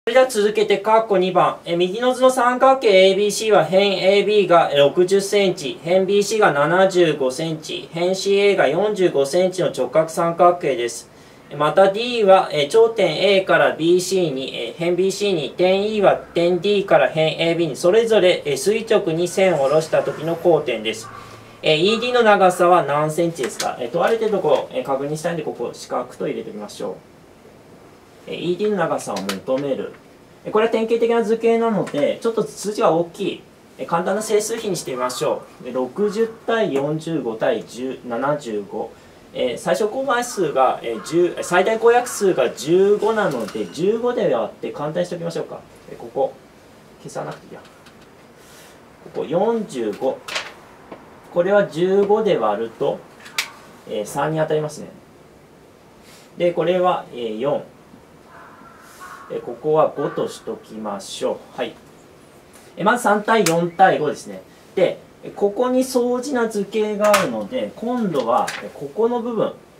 それでは続けて、括弧2番。右の図の三角形 ABC は辺 AB が60センチ、辺 BC が75センチ、辺 CA が45センチの直角三角形です。また D は頂点 A から BC に、辺 BC に、点 E は点 D から辺 AB に、それぞれ垂直に線を下ろした時の交点です。ED の長さは何センチですか？問われているところ確認したいんで、ここ四角と入れておきましょう。ED の長さを求める。これは典型的な図形なので、ちょっと数字が大きい。簡単な整数比にしてみましょう。60対45対75。最小公倍数が10、最大公約数が15なので、15で割って簡単にしておきましょうか。ここ、消さなくていいや。ここ45。これは15で割ると3に当たりますね。で、これは4。ここは5としときましょう。はい。まず3対4対5ですね。で、ここに相似な図形があるので、今度はここの部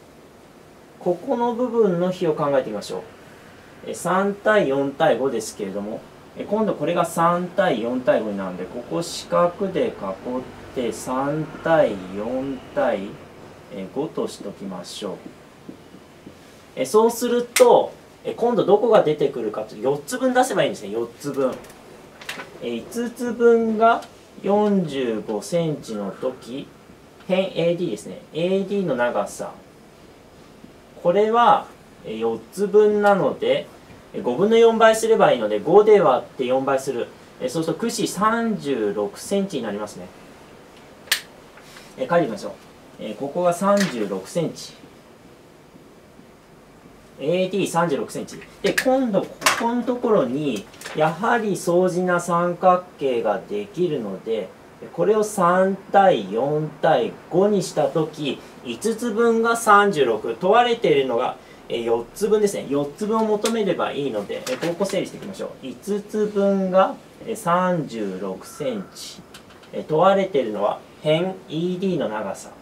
分の比を考えてみましょう。3対4対5ですけれども、今度これが3対4対5になるので、ここ四角で囲って3対4対5としときましょう。そうすると、今度どこが出てくるかというと4つ分出せばいいんですね。4つ分。5つ分が45センチの時、辺 AD ですね。AD の長さ。これは4つ分なので、5分の4倍すればいいので、5で割って4倍する。そうすると、くし36センチになりますね。書いてみましょう。ここが36センチ。AD36 センチ。で、今度ここのところにやはり相似な三角形ができるので、これを3対4対5にしたとき、5つ分が36。問われているのが4つ分ですね。4つ分を求めればいいので、ここ整理していきましょう。5つ分が36センチ。問われているのは辺 ED の長さ。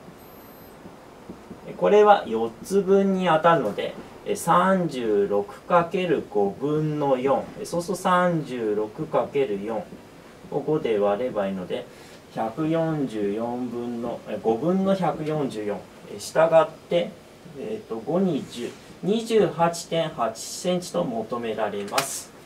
これは4つ分に当たるので、36×5 分の4。そうすると 36×4 を5で割ればいいので、144分の、5分の144。したがって、5に10。28.8 センチと求められます。